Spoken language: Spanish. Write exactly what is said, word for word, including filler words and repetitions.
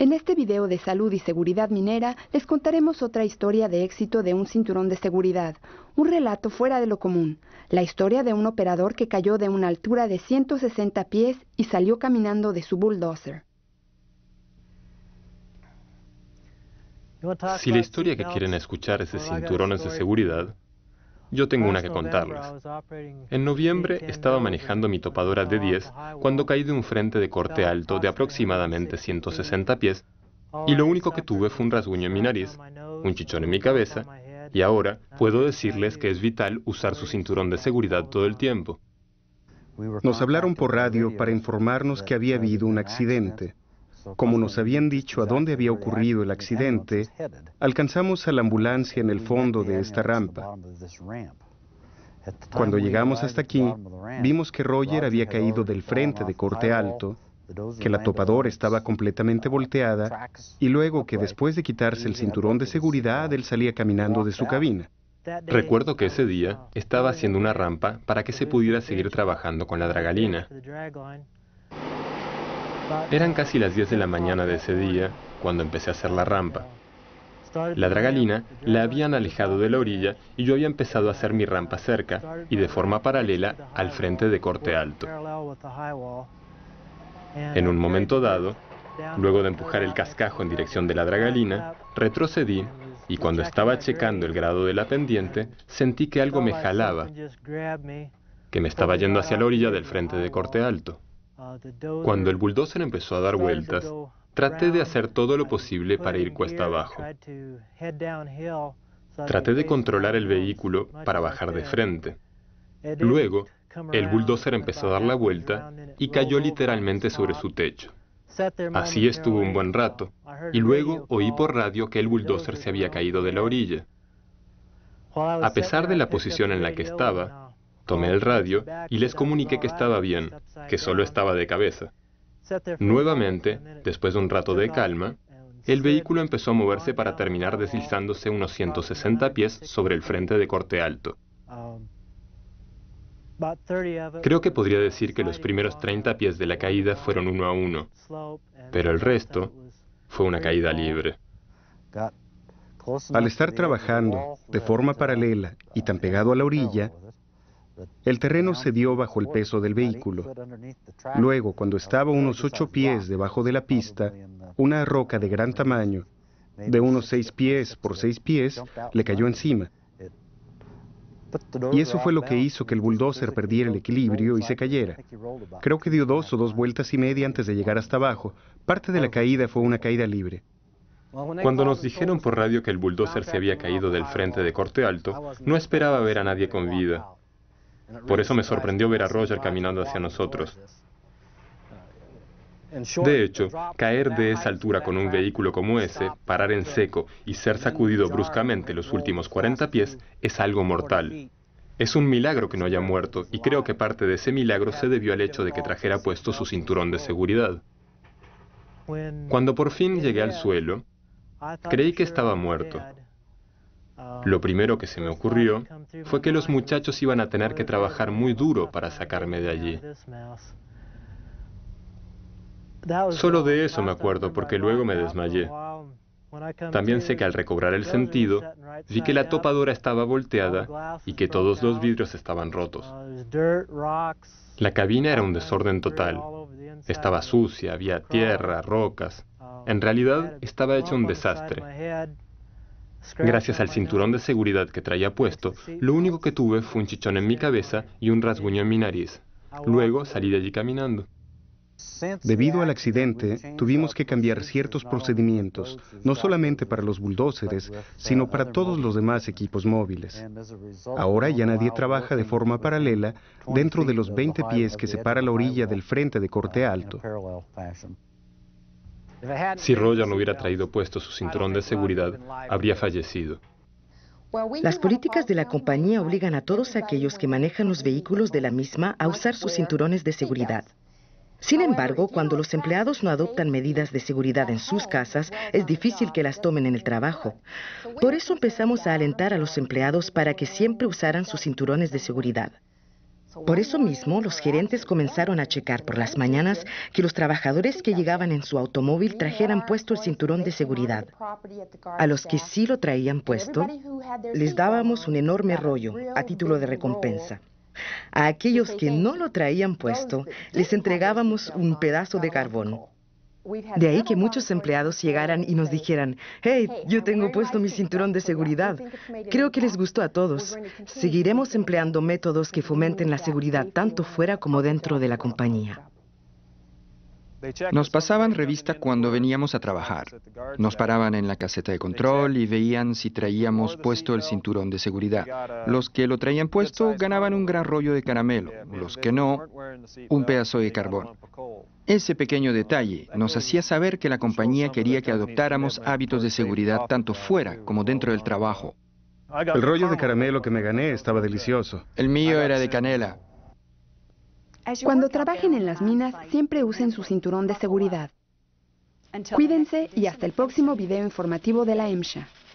En este video de salud y seguridad minera les contaremos otra historia de éxito de un cinturón de seguridad, un relato fuera de lo común, la historia de un operador que cayó de una altura de ciento sesenta pies y salió caminando de su bulldozer. Si la historia que quieren escuchar es de cinturones de seguridad, yo tengo una que contarles. En noviembre estaba manejando mi topadora D diez cuando caí de un frente de corte alto de aproximadamente ciento sesenta pies y lo único que tuve fue un rasguño en mi nariz, un chichón en mi cabeza y ahora puedo decirles que es vital usar su cinturón de seguridad todo el tiempo. Nos hablaron por radio para informarnos que había habido un accidente. Como nos habían dicho a dónde había ocurrido el accidente, alcanzamos a la ambulancia en el fondo de esta rampa. Cuando llegamos hasta aquí, vimos que Roger había caído del frente de corte alto, que la topadora estaba completamente volteada y luego que después de quitarse el cinturón de seguridad, él salía caminando de su cabina. Recuerdo que ese día estaba haciendo una rampa para que se pudiera seguir trabajando con la dragalina. Eran casi las diez de la mañana de ese día cuando empecé a hacer la rampa. La dragalina la habían alejado de la orilla y yo había empezado a hacer mi rampa cerca y de forma paralela al frente de corte alto. En un momento dado, luego de empujar el cascajo en dirección de la dragalina, retrocedí y cuando estaba checando el grado de la pendiente, sentí que algo me jalaba, que me estaba yendo hacia la orilla del frente de corte alto. Cuando el bulldozer empezó a dar vueltas, traté de hacer todo lo posible para ir cuesta abajo. Traté de controlar el vehículo para bajar de frente. Luego, el bulldozer empezó a dar la vuelta y cayó literalmente sobre su techo. Así estuvo un buen rato, y luego oí por radio que el bulldozer se había caído de la orilla. A pesar de la posición en la que estaba, tomé el radio y les comuniqué que estaba bien, que solo estaba de cabeza. Nuevamente, después de un rato de calma, el vehículo empezó a moverse para terminar deslizándose unos ciento sesenta pies sobre el frente de corte alto. Creo que podría decir que los primeros treinta pies de la caída fueron uno a uno, pero el resto fue una caída libre. Al estar trabajando de forma paralela y tan pegado a la orilla, el terreno cedió bajo el peso del vehículo. Luego, cuando estaba a unos ocho pies debajo de la pista, una roca de gran tamaño, de unos seis pies por seis pies, le cayó encima. Y eso fue lo que hizo que el bulldozer perdiera el equilibrio y se cayera. Creo que dio dos o dos vueltas y media antes de llegar hasta abajo. Parte de la caída fue una caída libre. Cuando nos dijeron por radio que el bulldozer se había caído del frente de corte alto, no esperaba ver a nadie con vida. Por eso me sorprendió ver a Roger caminando hacia nosotros. De hecho, caer de esa altura con un vehículo como ese, parar en seco y ser sacudido bruscamente los últimos cuarenta pies es algo mortal. Es un milagro que no haya muerto y creo que parte de ese milagro se debió al hecho de que trajera puesto su cinturón de seguridad. Cuando por fin llegué al suelo, creí que estaba muerto. Lo primero que se me ocurrió fue que los muchachos iban a tener que trabajar muy duro para sacarme de allí. Solo de eso me acuerdo porque luego me desmayé. También sé que al recobrar el sentido, vi que la topadora estaba volteada y que todos los vidrios estaban rotos. La cabina era un desorden total. Estaba sucia, había tierra, rocas. En realidad, estaba hecho un desastre. Gracias al cinturón de seguridad que traía puesto, lo único que tuve fue un chichón en mi cabeza y un rasguño en mi nariz. Luego salí de allí caminando. Debido al accidente, tuvimos que cambiar ciertos procedimientos, no solamente para los bulldózeres, sino para todos los demás equipos móviles. Ahora ya nadie trabaja de forma paralela dentro de los veinte pies que separa la orilla del frente de corte alto. Si Roger no hubiera traído puesto su cinturón de seguridad, habría fallecido. Las políticas de la compañía obligan a todos aquellos que manejan los vehículos de la misma a usar sus cinturones de seguridad. Sin embargo, cuando los empleados no adoptan medidas de seguridad en sus casas, es difícil que las tomen en el trabajo. Por eso empezamos a alentar a los empleados para que siempre usaran sus cinturones de seguridad. Por eso mismo, los gerentes comenzaron a checar por las mañanas que los trabajadores que llegaban en su automóvil trajeran puesto el cinturón de seguridad. A los que sí lo traían puesto, les dábamos un enorme rollo a título de recompensa. A aquellos que no lo traían puesto, les entregábamos un pedazo de carbón. De ahí que muchos empleados llegaran y nos dijeran, «Hey, yo tengo puesto mi cinturón de seguridad». Creo que les gustó a todos. Seguiremos empleando métodos que fomenten la seguridad tanto fuera como dentro de la compañía. Nos pasaban revista cuando veníamos a trabajar. Nos paraban en la caseta de control y veían si traíamos puesto el cinturón de seguridad. Los que lo traían puesto ganaban un gran rollo de caramelo, los que no, un pedazo de carbón. Ese pequeño detalle nos hacía saber que la compañía quería que adoptáramos hábitos de seguridad tanto fuera como dentro del trabajo. El rollo de caramelo que me gané estaba delicioso. El mío era de canela. Cuando trabajen en las minas, siempre usen su cinturón de seguridad. Cuídense y hasta el próximo video informativo de la EMSHA.